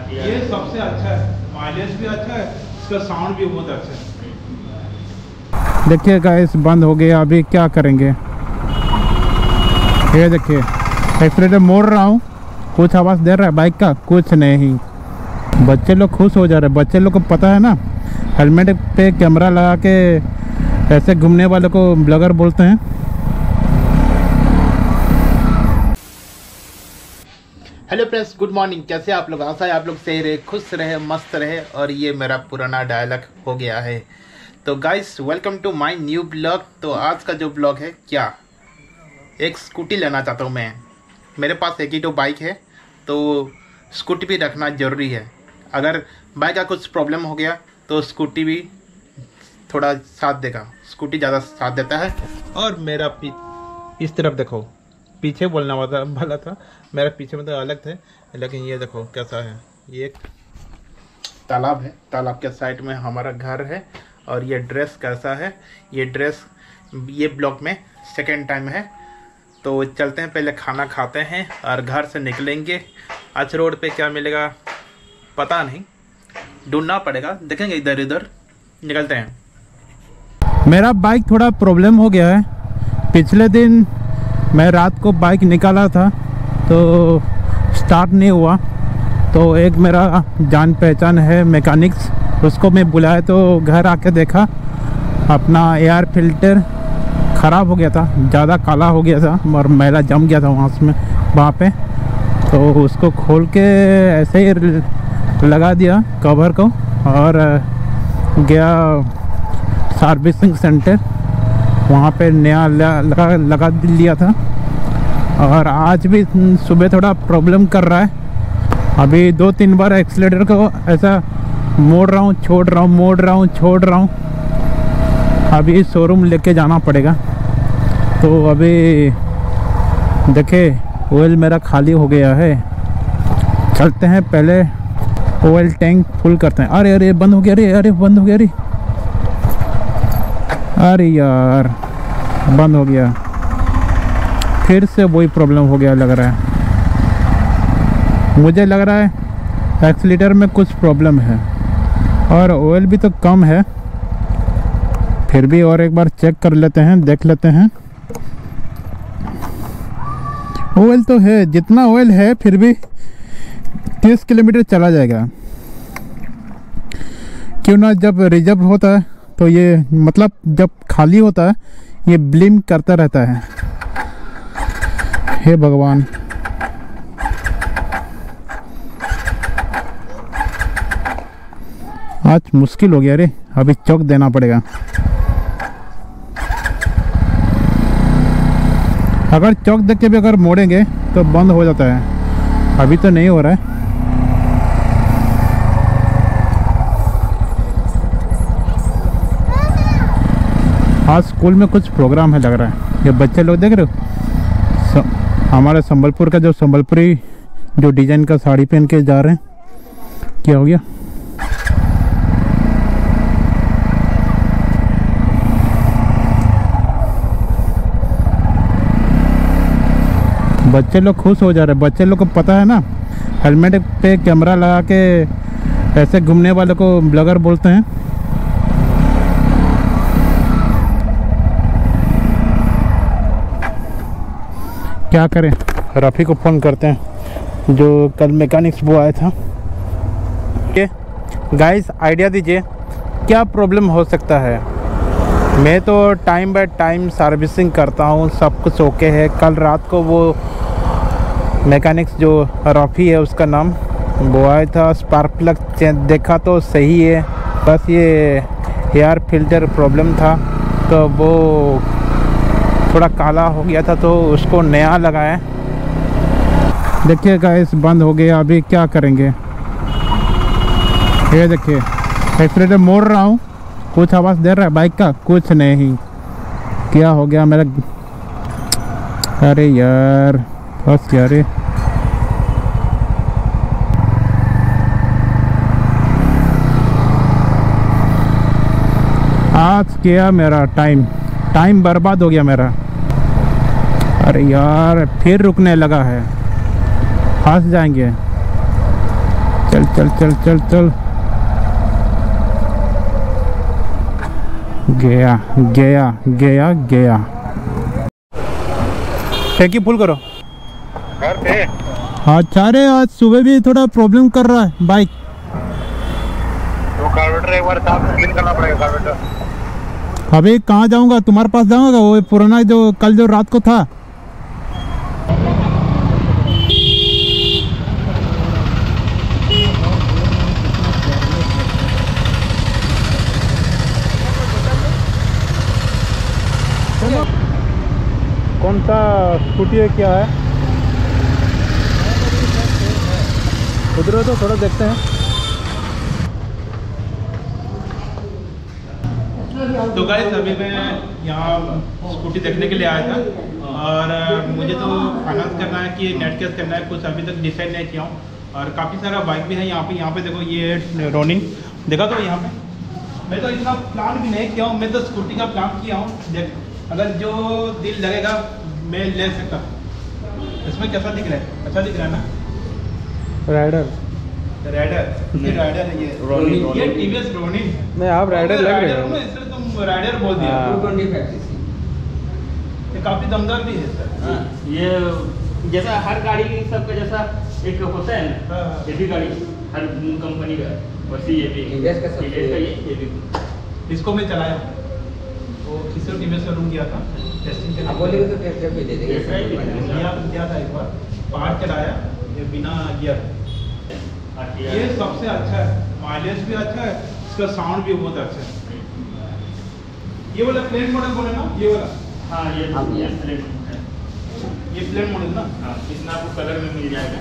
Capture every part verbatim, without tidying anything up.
ये सबसे अच्छा है, माइलेज भी अच्छा है, इसका साउंड भी बहुत अच्छा है। देखिए गाइस बंद हो गया, अभी क्या करेंगे। ये देखिए एक्सीलेटर मोड़ रहा हूँ, कुछ आवाज़ दे रहा है बाइक का, कुछ नहीं। बच्चे लोग खुश हो जा रहे हैं, बच्चे लोग को पता है ना, हेलमेट पे कैमरा लगा के ऐसे घूमने वाले को ब्लॉगर बोलते हैं। Hello friends, good morning. कैसे आप लोग? आशा है आप लोग सही रहे, खुश रहे, मस्त रहे। और ये मेरा पुराना डायलॉग हो गया है। तो guys welcome to my new blog. तो आज का जो ब्लॉग है, क्या एक स्कूटी लेना चाहता हूँ मैं। मेरे पास एक ही तो बाइक है, तो स्कूटी भी रखना ज़रूरी है। अगर बाइक का कुछ प्रॉब्लम हो गया तो स्कूटी भी थोड़ा साथ देगा, स्कूटी ज़्यादा साथ देता है। और मेरा पी इस तरफ देखो, पीछे बोलना वाला भला था, मेरा पीछे मतलब अलग थे, लेकिन ये देखो कैसा है। ये एक तालाब है, तालाब के साइड में हमारा घर है। और ये ड्रेस कैसा है, ये ड्रेस ये ब्लॉग में सेकेंड टाइम है। तो चलते हैं, पहले खाना खाते हैं और घर से निकलेंगे। आज रोड पे क्या मिलेगा पता नहीं, ढूंढना पड़ेगा, देखेंगे इधर इधर, निकलते हैं। मेरा बाइक थोड़ा प्रॉब्लम हो गया है। पिछले दिन मैं रात को बाइक निकाला था तो स्टार्ट नहीं हुआ, तो एक मेरा जान पहचान है मैकेनिक्स, उसको मैं बुलाया तो घर आके देखा अपना एयर फिल्टर ख़राब हो गया था, ज़्यादा काला हो गया था और मैला जम गया था वहाँ में वहाँ पे। तो उसको खोल के ऐसे ही लगा दिया कवर को और गया सर्विसिंग सेंटर, वहाँ पे नया लगा लगा लिया था। और आज भी सुबह थोड़ा प्रॉब्लम कर रहा है। अभी दो तीन बार एक्सीलेटर को ऐसा मोड़ रहा हूँ, छोड़ रहा हूँ, मोड़ रहा हूँ, छोड़ रहा हूँ। अभी शोरूम लेके जाना पड़ेगा। तो अभी देखे ऑयल मेरा खाली हो गया है, चलते हैं पहले ऑयल टैंक फुल करते हैं। अरे अरे बंद हो गया, अरे अरे बंद हो गया, अरे अरे यार बंद हो गया, फिर से वही प्रॉब्लम हो गया लग रहा है। मुझे लग रहा है एक्सीलेटर में कुछ प्रॉब्लम है और ऑयल भी तो कम है। फिर भी और एक बार चेक कर लेते हैं, देख लेते हैं। ऑयल तो है, जितना ऑयल है फिर भी तीस किलोमीटर चला जाएगा। क्यों ना, जब रिजर्व होता है तो ये मतलब जब खाली होता है ये ब्लिम करता रहता है। हे भगवान, आज मुश्किल हो गया रे, अभी चौक देना पड़ेगा। अगर चौक देख के भी अगर मोड़ेंगे तो बंद हो जाता है, अभी तो नहीं हो रहा है। आज स्कूल में कुछ प्रोग्राम है लग रहा है, ये बच्चे लोग देख रहे हो, हमारे संबलपुर का जो संबलपुरी जो डिजाइन का साड़ी पहन के जा रहे हैं। क्या हो गया? बच्चे लोग खुश हो जा रहे हैं, बच्चे लोग को पता है ना, हेलमेट पे कैमरा लगा के ऐसे घूमने वाले को ब्लॉगर बोलते हैं। क्या करें, रफ़ी को फ़ोन करते हैं जो कल मैकेनिक्स वो आया था। गाइस आइडिया दीजिए क्या प्रॉब्लम हो सकता है। मैं तो टाइम बाय टाइम सर्विसिंग करता हूँ, सब कुछ ओके है। कल रात को वो मैकेनिक्स जो रफ़ी है उसका नाम, वो आया था, स्पार्क प्लग देखा तो सही है, बस ये एयर फिल्टर प्रॉब्लम था तो वो थोड़ा काला हो गया था तो उसको नया लगाया। देखिए गाइस बंद हो गया, अभी क्या करेंगे। ये देखिए एक्सीलेटर मोड़ रहा हूँ, कुछ आवाज़ दे रहा है बाइक का, कुछ नहीं। क्या हो गया मेरा, अरे यार बस यार। आज गया मेरा टाइम टाइम बर्बाद हो गया मेरा। अरे यार फिर रुकने लगा है, फंस जाएंगे। चल चल चल चल चल गया गया गया गया। टैंकी फुल करो। घर पे हाँ चारे आज सुबह भी थोड़ा प्रॉब्लम कर रहा है बाइक। तो कार्बोरेटर एक बार साफ क्लीन करना पड़ेगा कार्बोरेटर। अभी कहाँ जाऊँगा, तुम्हारे पास जाऊँगा, वो पुराना जो कल जो रात को था। कौन सा स्कूटी है, क्या है उधर तो थोड़ा देखते हैं। तो गाइस अभी मैं यहाँ स्कूटी देखने के लिए आया था और मुझे तो फाइनेंस करना है कि नेट कैश करना है, कुछ अभी तक डिसाइड नहीं किया हूँ। और काफ़ी सारा बाइक भी है यहाँ पे। यहाँ पे देखो ये रोनिंग देखा तो यहाँ पे मैं तो इतना प्लान भी नहीं किया हूँ, मैं तो स्कूटी का प्लान किया हूँ। देख अगर जो दिल लगेगा मैं ले सकता हूँ। इसमें कैसा दिख रहा है, अच्छा दिख रहा है ना। राइडर राइडर ये राइडर है, ये रोनिन, ये टीवीएस रोनिन। नहीं आप राइडर लग रहे हो। इसलिए तुम राइडर बोल दिया। ये काफ़ी दमदार भी है सर। हाँ, ये जैसा हर गाड़ी सबका जैसा एक होता है ना, हाँ। ये भी गाड़ी हर कंपनी का वैसे ये भी टीवीएस का सबसे- टीवीएस का ये ये भी इसको मैं चलाया, वो किसी टीवीएस का रूम गया था टेस्टिंग के आप लिए। बोलेंगे तो टेस्ट ड्राइव भी दे देंगे। टेस्ट ड्राइव भी दे देंगे। दिया दिया था एक बार, पहाड़ चलाया ये बिना गियर। ये सबसे अच्छा है, माइलेज भी अच्छा है, इसका साउंड भी बहुत अच्छा है। ये वाला प्लेन मॉडल बोले ना, ये वाला हाँ ये हाँ, ये ये। प्लेन है। ये प्लेन मॉडल ना। हाँ इसमें आपको कलर में मिल जाएगा।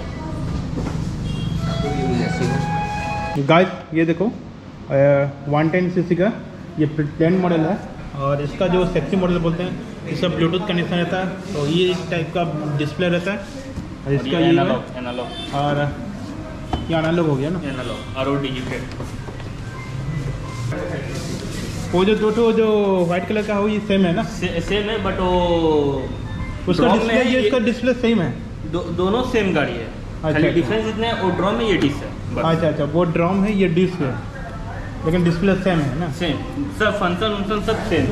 गाइस ये देखो वन टेन सी सी का ये प्लेन मॉडल है। और इसका जो सेक्सी मॉडल बोलते हैं, इसका ब्लूटूथ कनेक्शन रहता है, तो ये इस टाइप का डिस्प्ले रहता है। और इसका ये है, एनालॉग एनालॉग और ये एनालॉग हो गया ना। एनालॉग और डिजिटल। वो जो दो ठो जो व्हाइट कलर का है वो ये सेम है ना, से, सेम है बट वो उसका ड्रॉम में डिस्प्ले है, ये इसका ये- डिस्प्ले सेम है। दो, दोनों सेम गाड़ी है। अच्छा, खाली अच्छा। डिफरेंस इतना है, वो ड्रॉम में ये डिस है बस। अच्छा अच्छा, वो ड्रम है ये डिस्क है, लेकिन डिस्प्ले सेम है ना। सेम सब फंक्शन वंक्शन सब सेम।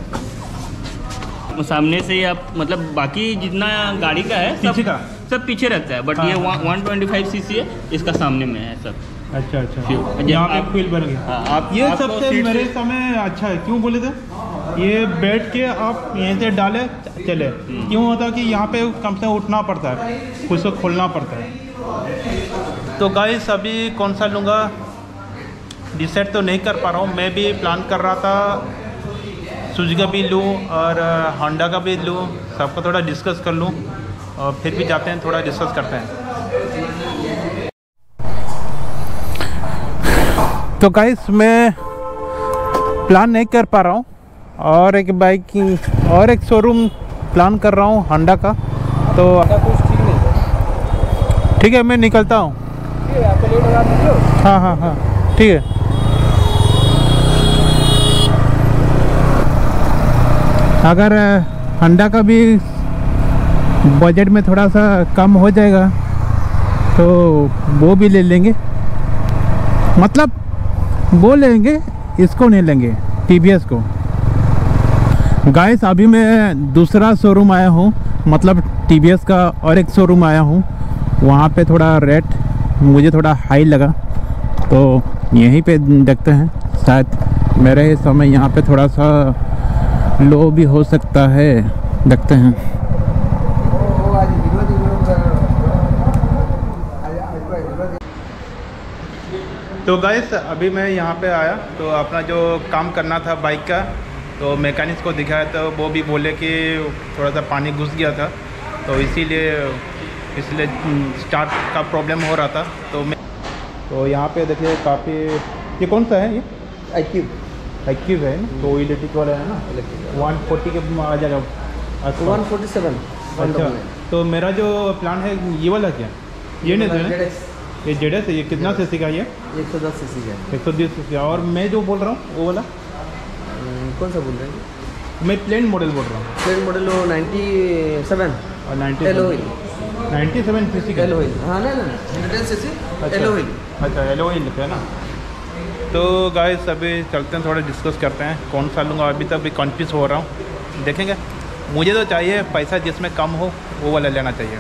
सामने से ही आप मतलब बाकी जितना गाड़ी का है सब पीछे का? सब पीछे रहता है बट हाँ, ये हाँ। One twenty five C C है, इसका सामने में है सब। अच्छा अच्छा, फ्यूल। यहाँ पे आप- फ्यूल बन गया। हाँ, आप ये आपको सबसे सीट मेरे से- समय अच्छा है, क्यों बोले थे ये बैठ के आप यहीं से डाले चले, क्यों होता कि यहाँ पे कम से कम उठना पड़ता है, खुद से खोलना पड़ता है। तो गाइस अभी कौन सा लूँगा डिसाइड तो नहीं कर पा रहा हूँ। मैं भी प्लान कर रहा था सुजुकी का भी लूँ और होंडा का भी लूँ, सबका थोड़ा डिस्कस कर लूँ और फिर भी जाते हैं थोड़ा डिस्कस करते हैं। तो गाइस मैं प्लान नहीं कर पा रहा हूँ और एक बाइकिंग और एक शोरूम प्लान कर रहा हूँ होंडा का। तो कुछ ठीक नहीं ठीक है मैं निकलता हूँ। है, आपको लेट होगा, आप निकलो। हाँ हाँ हाँ ठीक है। अगर होंडा का भी बजट में थोड़ा सा कम हो जाएगा तो वो भी ले लेंगे, मतलब वो लेंगे, इसको नहीं लेंगे टीवीएस को। गाइस अभी मैं दूसरा शोरूम आया हूँ, मतलब टीवीएस का और एक शोरूम आया हूँ। वहाँ पे थोड़ा रेट मुझे थोड़ा हाई लगा तो यहीं पे देखते हैं, शायद मेरे समय यहाँ पे थोड़ा सा लो भी हो सकता है, देखते हैं। तो गाइस अभी मैं यहाँ पे आया तो अपना जो काम करना था बाइक का, तो मैकेनिक्स को दिखाया तो वो भी बोले कि थोड़ा सा पानी घुस गया था, तो इसीलिए इसलिए स्टार्ट का प्रॉब्लम हो रहा था। तो मैं तो यहाँ पे देखिए काफ़ी, ये कौन सा है, ये एक्टिव एक्टिव है ना, तो इलेक्ट्रिक वाला है ना, वन फोर्टी के आ जाएगा अच्छा। वन फोर्टी सेवन अच्छा, तो मेरा जो प्लान है ये वाला क्या, ये नहीं था, ये जेड एस है, ये कितना सीसी का है ये? एक सौ दस सीसी का एक सौ बीस सीसी। और मैं जो बोल रहा हूँ वो वाला, है। कौन सा बोल रहे हैं? मैं प्लेन मॉडल बोल रहा हूँ, प्लेन मॉडल वो नाइन्टी सेवन और ninety L O ninety seven CC का। एल ओ हाँ ना ना हंड्रेड सीसी येलो व्हील अच्छा येलो ही लिखा है ना। तो गाइस अभी चलते हैं, थोड़ा डिस्कस करते हैं कौन सा लूँगा। अभी तक भी कन्फ्यूज़ हो रहा हूँ, देखेंगे। मुझे तो चाहिए पैसा जिसमें कम हो वो वाला लेना चाहिए।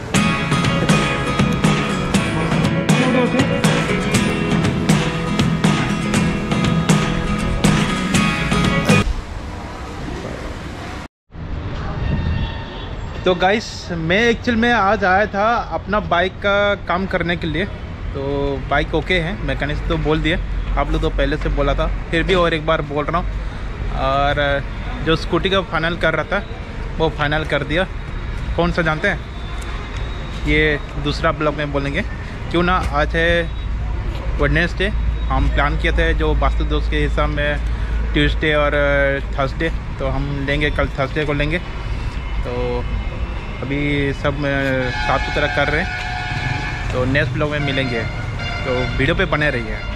तो गाइस मैं एक्चुअल में आज आया था अपना बाइक का काम करने के लिए। तो बाइक ओके है, मैकेनिक तो बोल दिए, आप लोग तो पहले से बोला था, फिर भी और एक बार बोल रहा हूँ। और जो स्कूटी का फाइनल कर रहा था वो फाइनल कर दिया। कौन सा जानते हैं, ये दूसरा ब्लॉग में बोलेंगे क्यों ना। आज है वेडनेसडे, हम प्लान किए थे जो वास्तु दोस्त के हिसाब में ट्यूसडे और थर्सडे, तो हम लेंगे कल थर्सडे को लेंगे। तो अभी सब साफ़ सुथरा कर रहे हैं, तो नेक्स्ट ब्लॉग में मिलेंगे, तो वीडियो पे बने रहिए।